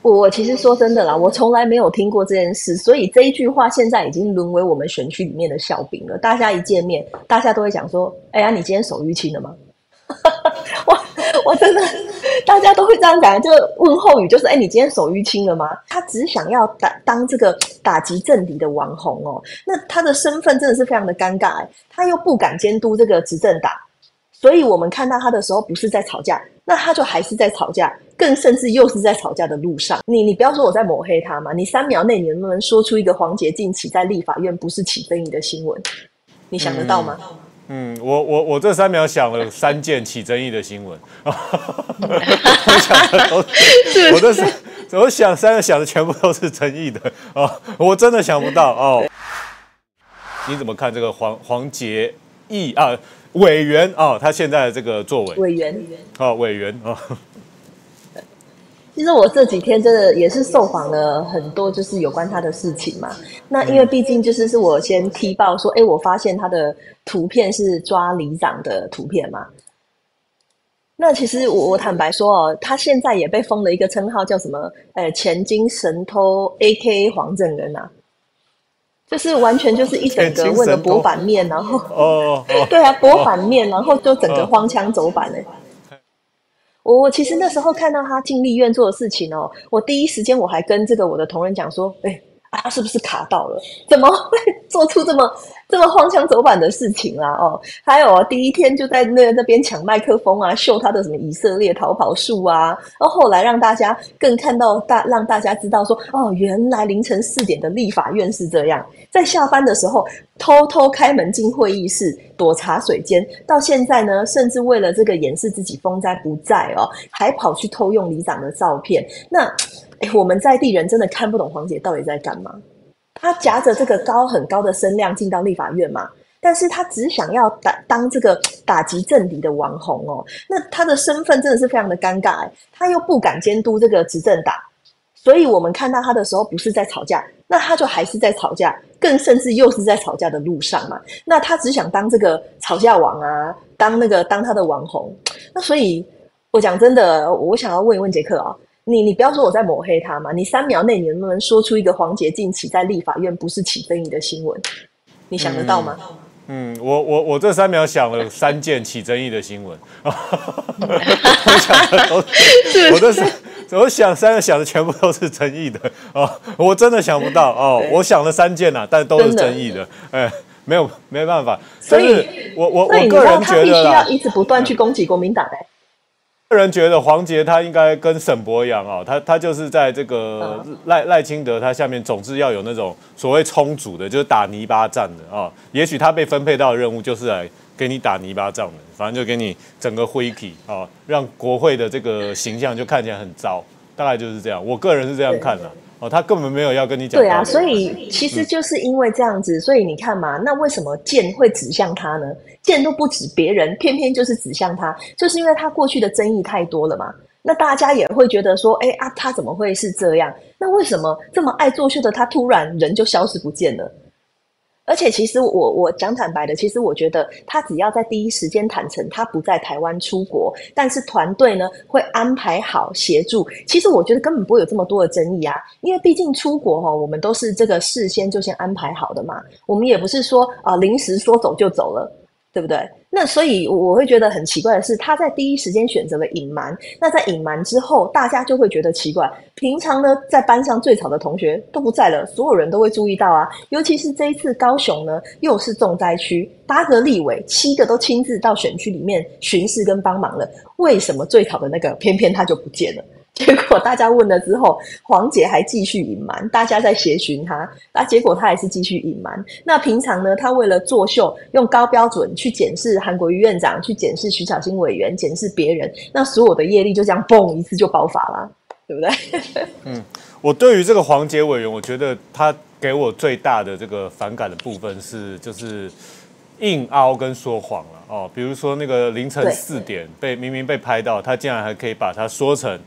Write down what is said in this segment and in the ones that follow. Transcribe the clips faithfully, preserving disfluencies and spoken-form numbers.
我其实说真的啦，我从来没有听过这件事，所以这一句话现在已经沦为我们选区里面的笑柄了。大家一见面，大家都会讲说：“哎呀，你今天手淤青了吗？”我我真的，大家都会这样讲，就问候语就是：“哎，你今天手淤青了吗？”他只想要打当这个打击政敌的网红哦，那他的身份真的是非常的尴尬，他又不敢监督这个执政党，所以我们看到他的时候不是在吵架，那他就还是在吵架。更甚至又是在吵架的路上，你你不要说我在抹黑他嘛，你三秒内你能不能说出一个黄捷近期在立法院不是起争议的新闻？你想得到吗？ 嗯，嗯我我我这三秒想了三件起争议的新闻，我想的都是，我这是我想三个想的全部都是争议的哦，我真的想不到哦。你怎么看这个黄黄捷义啊委员啊、哦、他现在的这个作为？ 委员哦，委员啊。哦其实我这几天真的也是受访了很多，就是有关他的事情嘛。那因为毕竟就是是我先踢爆说，哎，我发现他的图片是抓里长的图片嘛。那其实我我坦白说哦，他现在也被封了一个称号，叫什么？呃，前金神偷 A K A 黄正仁啊，就是完全就是一整个为了博版面，然后哦哦， 对啊，博版面，然后就整个荒腔走板哎。我我其实那时候看到他进立院做的事情哦，我第一时间我还跟这个我的同仁讲说，哎、欸，啊，他是不是卡到了？怎么会做出这么这么荒腔走板的事情啊？哦，还有第一天就在那那边抢麦克风啊，秀他的什么以色列逃跑术啊，然后后来让大家更看到大让大家知道说，哦，原来凌晨四点的立法院是这样，在下班的时候偷偷开门进会议室躲茶水间，到现在呢，甚至为了这个掩饰自己风灾不在哦，还跑去偷用里长的照片。那，哎，我们在地人真的看不懂黄捷到底在干嘛。他夹着这个高很高的声量进到立法院嘛，但是他只想要打当这个打击政敌的网红哦，那他的身份真的是非常的尴尬，他又不敢监督这个执政党，所以我们看到他的时候不是在吵架，那他就还是在吵架，更甚至又是在吵架的路上嘛，那他只想当这个吵架王啊，当那个当他的网红，那所以我讲真的，我想要问一问杰克啊、哦。你你不要说我在抹黑他嘛，你三秒内你能不能说出一个黄捷近期在立法院不是起争议的新闻？你想得到吗？ 嗯，我我我这三秒想了三件起争议的新闻，我想的都是，我这是我想三个想的全部都是争议的哦，我真的想不到哦，我想了三件啊，但都是争议的，哎，没有没办法， 所以我我我个人觉得啦， 他必须要一直不断去攻击国民党哎。 个人觉得黄捷他应该跟沈伯洋啊，他他就是在这个赖赖清德他下面总是要有那种所谓冲组的，就是打泥巴战的啊。也许他被分配到的任务就是来给你打泥巴仗的，反正就给你整个灰体啊，让国会的这个形象就看起来很糟，大概就是这样。我个人是这样看的。哦，他根本没有要跟你讲。 对啊，所以其实就是因为这样子，嗯、所以你看嘛，那为什么剑会指向他呢？剑都不指别人，偏偏就是指向他，就是因为他过去的争议太多了嘛。那大家也会觉得说，哎啊，他怎么会是这样？那为什么这么爱作秀的他突然人就消失不见了？而且其实我我讲坦白的，其实我觉得他只要在第一时间坦诚他不在台湾出国，但是团队呢会安排好协助，其实我觉得根本不会有这么多的争议啊，因为毕竟出国哈、哦，我们都是这个事先就先安排好的嘛，我们也不是说啊、呃、临时说走就走了，对不对？那所以我会觉得很奇怪的是，他在第一时间选择了隐瞒。那在隐瞒之后，大家就会觉得奇怪。平常呢，在班上最吵的同学都不在了，所有人都会注意到啊。尤其是这一次高雄呢，又是重灾区，八个立委，七个都亲自到选区里面巡视跟帮忙了。为什么最吵的那个偏偏他就不见了？结果大家问了之后，黄捷还继续隐瞒，大家在协寻他，那结果他还是继续隐瞒。那平常呢，他为了作秀，用高标准去检视韩国瑜院长，去检视徐巧芯委员，检视别人，那所有的业力就这样嘣一次就爆发了，对不对？ 嗯，我对于这个黄捷委员，我觉得他给我最大的这个反感的部分是，就是硬凹跟说谎了哦。比如说那个凌晨四点被明明被拍到，他竟然还可以把它说成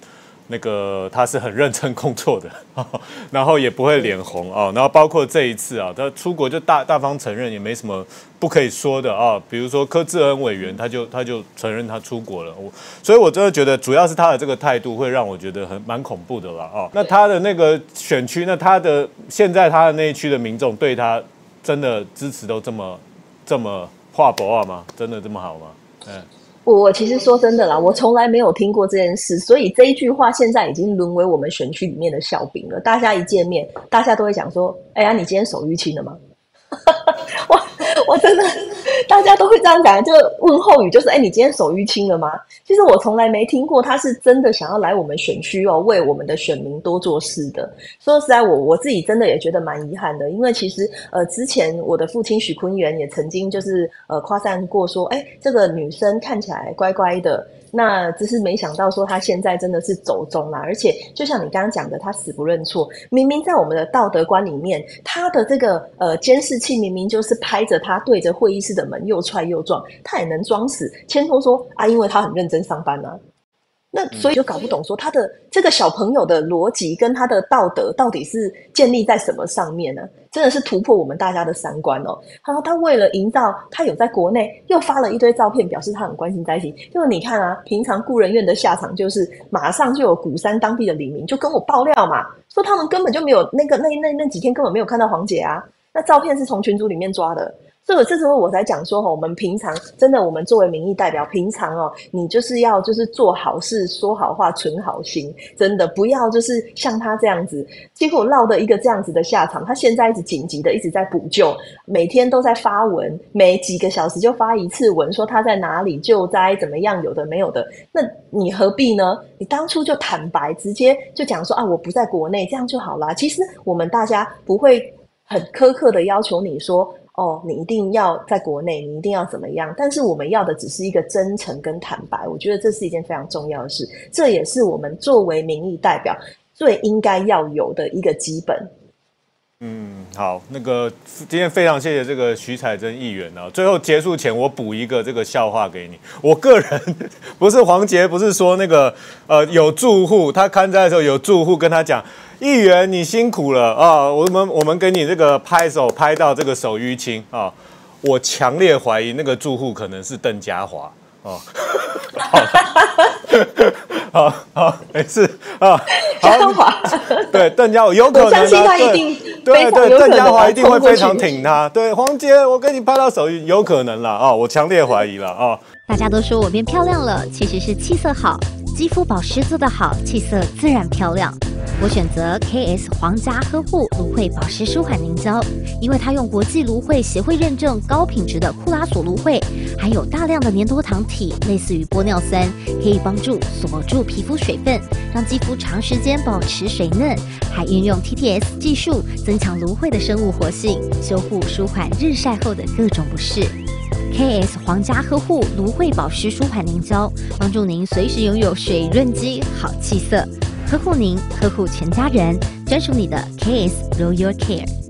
那个他是很认真工作的，然后也不会脸红啊，然后包括这一次啊，他出国就大大方承认，也没什么不可以说的啊。比如说柯志恩委员，他就他就承认他出国了，我所以我真的觉得主要是他的这个态度会让我觉得很蛮恐怖的啦啊。那他的那个选区，那他的现在他的那一区的民众对他真的支持都这么这么话薄啊吗？真的这么好吗？嗯。 我其实说真的啦，我从来没有听过这件事，所以这一句话现在已经沦为我们选区里面的笑柄了。大家一见面，大家都会讲说：“哎呀，你今天手淤青了吗？”我我真的，大家都会这样讲，就问候语就是：“哎，你今天手淤青了吗？”其实我从来没听过他是真的想要来我们选区哦，为我们的选民多做事的。说实在我，我我自己真的也觉得蛮遗憾的，因为其实呃，之前我的父亲许坤元也曾经就是呃夸赞过说，哎，这个女生看起来乖乖的。那只是没想到说他现在真的是走中啦，而且就像你刚刚讲的，他死不认错。明明在我们的道德观里面，他的这个呃监视器明明就是拍着他对着会议室的门又踹又撞，他也能装死，牵头说啊，因为他很认真上班啊。那所以就搞不懂说他的这个小朋友的逻辑跟他的道德到底是建立在什么上面呢？真的是突破我们大家的三观哦。他说他为了营造他有在国内，又发了一堆照片，表示他很关心在一起。因为你看啊，平常顾人院的下场就是马上就有鼓山当地的里民就跟我爆料嘛，说他们根本就没有那个那那那几天根本没有看到黄姐啊，那照片是从群组里面抓的。所以这时候我才讲说我们平常真的，我们作为民意代表，平常哦，你就是要就是做好事、说好话、存好心，真的不要就是像他这样子，结果落得一个这样子的下场。他现在一直紧急的一直在补救，每天都在发文，每几个小时就发一次文，说他在哪里救灾怎么样，有的没有的。那你何必呢？你当初就坦白，直接就讲说啊，我不在国内，这样就好啦。其实我们大家不会很苛刻的要求你说。哦，你一定要在国内，你一定要怎么样？但是我们要的只是一个真诚跟坦白，我觉得这是一件非常重要的事，这也是我们作为民意代表最应该要有的一个基本。 嗯，好，那个今天非常谢谢这个徐彩珍议员啊。最后结束前，我补一个这个笑话给你。我个人不是黄捷，不是说那个呃有住户，他看灾的时候有住户跟他讲。议员，你辛苦了啊！我们我们给你这个拍手拍到这个手淤青啊！我强烈怀疑那个住户可能是邓家华哦。好，好，没事啊。 家华， 对邓家华有可能、啊，我相信他一定对对，邓家华一定会非常挺他。对，黄捷，我给你拍到手淤，有可能啦啊！我强烈怀疑了啊！ 大家都说我变漂亮了，其实是气色好，肌肤保湿做得好，气色自然漂亮。我选择 K S 皇家呵护芦荟保湿舒缓凝胶，因为它用国际芦荟协会认证高品质的库拉索芦荟，含有大量的粘多糖体，类似于玻尿酸，可以帮助锁住皮肤水分，让肌肤长时间保持水嫩，还运用 T T S 技术增强芦荟的生物活性，修护舒缓日晒后的各种不适。K S 皇家呵护芦荟保湿舒缓凝胶，帮助您随时拥有水润肌、好气色。呵护您，呵护全家人，专属你的 K S Royal Care。